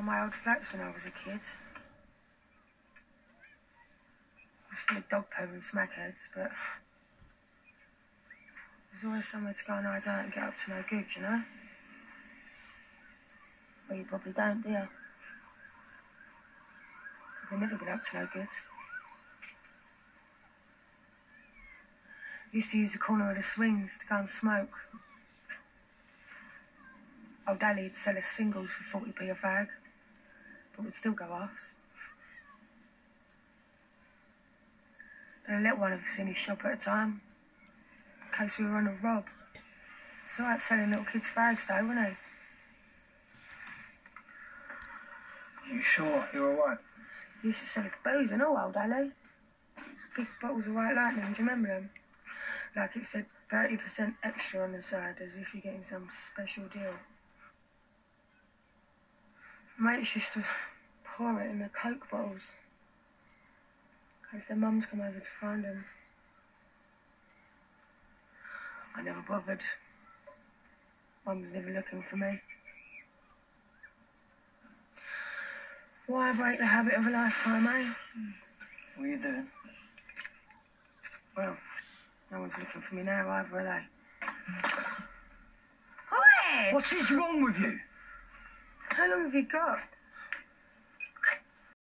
of my old flats when I was a kid. It was full of dog poo and smackheads, but there's always somewhere to go and hide out and get up to no good, you know? Well, you probably don't, do you? You've never been up to no good. Used to use the corner of the swings to go and smoke. Old Ali'd sell us singles for 40p a fag, but we'd still go halves. And I let one of us in his shop at a time, in case we were on a rob. It's all right selling little kids' fags, though, wasn't it? You sure you're all right? He used to sell us booze and all, old Ali. Big bottles of White Lightning, do you remember them? Like it said 30% extra on the side, as if you're getting some special deal. Mates used to pour it in the Coke bottles, in case their mums come over to find them. I never bothered. Mum was never looking for me. Why break the habit of a lifetime, eh? What are you doing? Well, no one's looking for me now either, are they? Oi! What is wrong with you? How long have you got?